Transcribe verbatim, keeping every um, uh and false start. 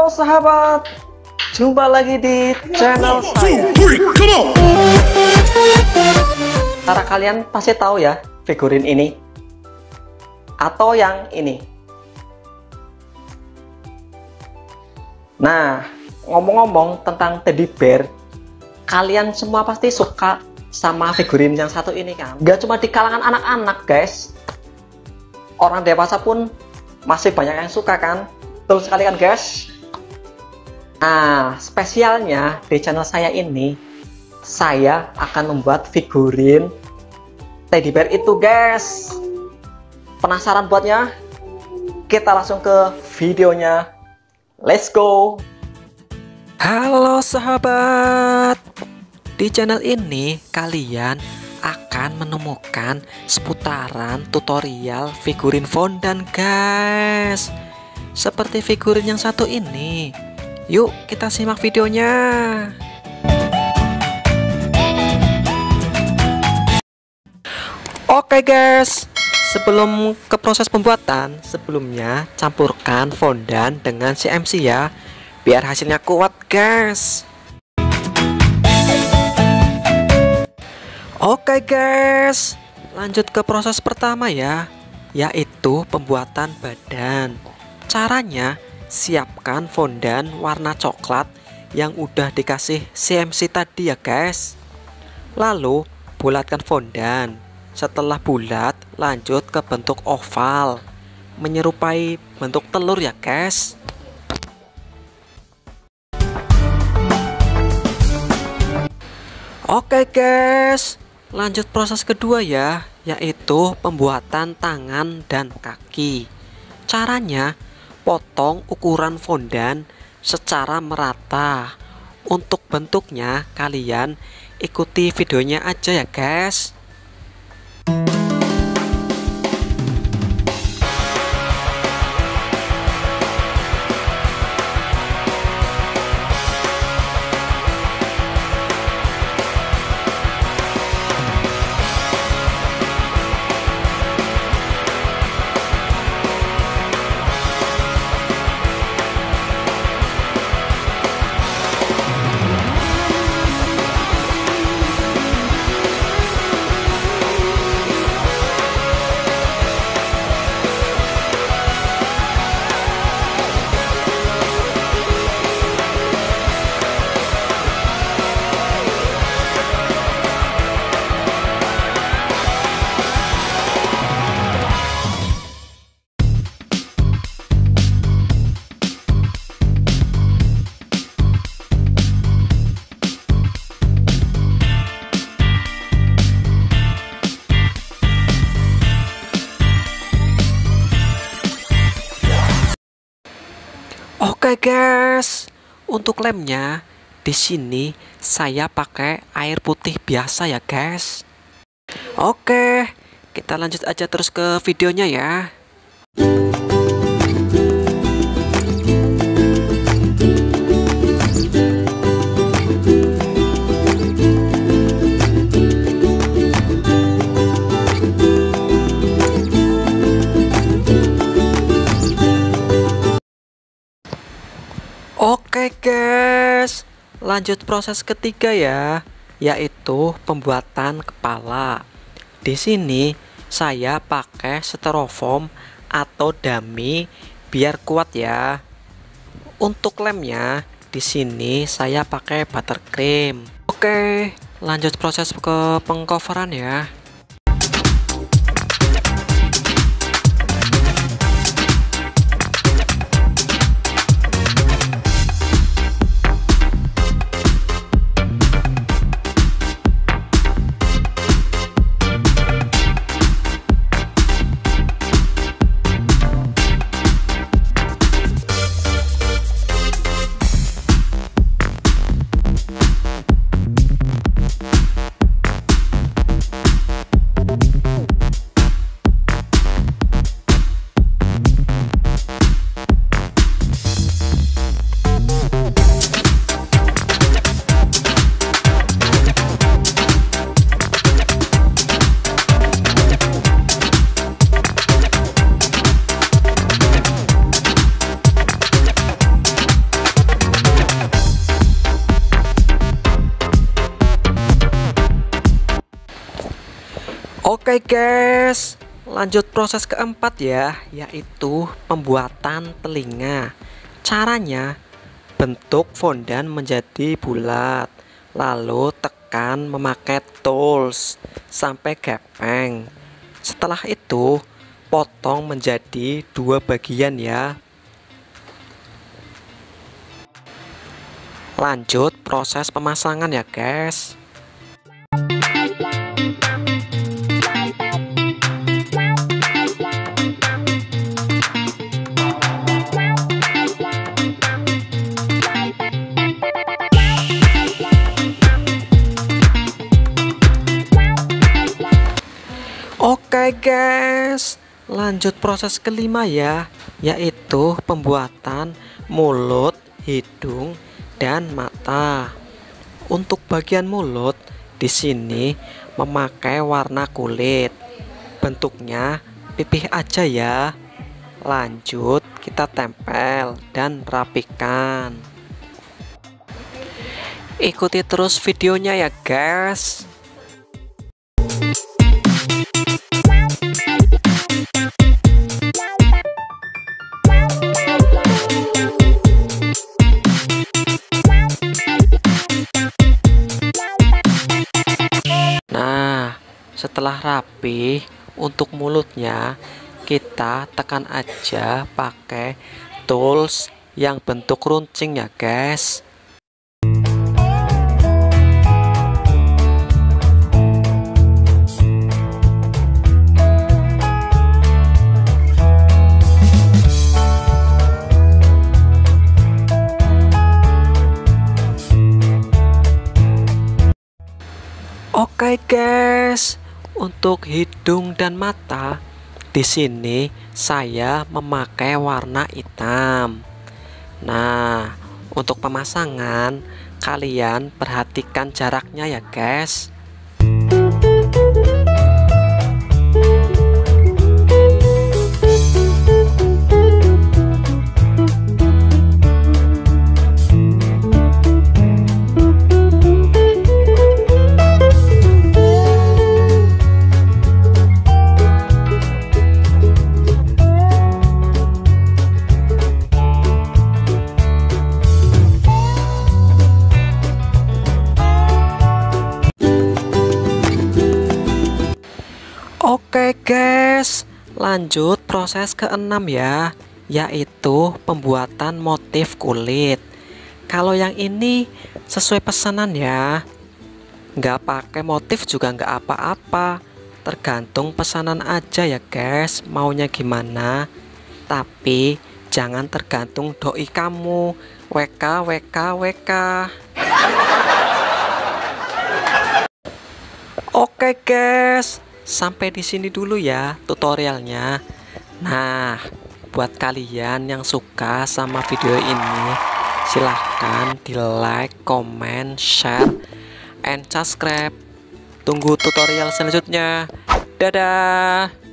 sahabat, jumpa lagi di channel saya. Karena kalian pasti tahu ya figurin ini atau yang ini. Nah, ngomong-ngomong tentang teddy bear, kalian semua pasti suka sama figurin yang satu ini kan? Gak cuma di kalangan anak-anak guys, orang dewasa pun masih banyak yang suka kan? Betul sekali kan guys? Nah, spesialnya di channel saya ini, saya akan membuat figurin teddy bear itu guys. Penasaran buatnya? Kita langsung ke videonya. Let's go. Halo sahabat, di channel ini kalian akan menemukan seputaran tutorial figurin fondant guys, seperti figurin yang satu ini. Yuk kita simak videonya. Oke guys, sebelum ke proses pembuatan, sebelumnya campurkan fondant dengan C M C ya, biar hasilnya kuat guys. Oke guys, lanjut ke proses pertama ya, yaitu pembuatan badan. Caranya, siapkan fondant warna coklat yang udah dikasih C M C tadi ya guys. Lalu bulatkan fondant. Setelah bulat, lanjut ke bentuk oval, menyerupai bentuk telur ya guys. Oke guys, lanjut proses kedua ya, yaitu pembuatan tangan dan kaki. Caranya, potong ukuran fondant secara merata. Untuk bentuknya kalian ikuti videonya aja ya guys. Oke guys, untuk lemnya di sini saya pakai air putih biasa ya guys. Oke, kita lanjut aja terus ke videonya ya. Oke guys, lanjut proses ketiga ya, yaitu pembuatan kepala. Di sini saya pakai styrofoam atau dummy biar kuat ya. Untuk lemnya di sini saya pakai buttercream. Oke, lanjut proses ke pengcoveran ya. Oke guys, lanjut proses keempat ya, yaitu pembuatan telinga. Caranya, bentuk fondan menjadi bulat, lalu tekan memakai tools sampai gepeng. Setelah itu, potong menjadi dua bagian ya. Lanjut proses pemasangan ya guys. Oke guys, lanjut proses kelima ya, yaitu pembuatan mulut, hidung, dan mata. Untuk bagian mulut di sini memakai warna kulit. Bentuknya pipih aja ya. Lanjut kita tempel dan rapikan. Ikuti terus videonya ya guys. Setelah rapi, untuk mulutnya kita tekan aja pakai tools yang bentuk runcing ya guys. Oke guys, untuk hidung dan mata di sini saya memakai warna hitam. Nah, untuk pemasangan kalian perhatikan jaraknya ya guys. Oke guys, lanjut proses keenam ya, yaitu pembuatan motif kulit. Kalau yang ini sesuai pesanan ya, nggak pakai motif juga nggak apa-apa, tergantung pesanan aja ya guys, maunya gimana. Tapi jangan tergantung doi kamu, W K W K W K. Oke guys, sampai di sini dulu ya tutorialnya. Nah, buat kalian yang suka sama video ini, silahkan di like, comment, share, and subscribe. Tunggu tutorial selanjutnya. Dadah.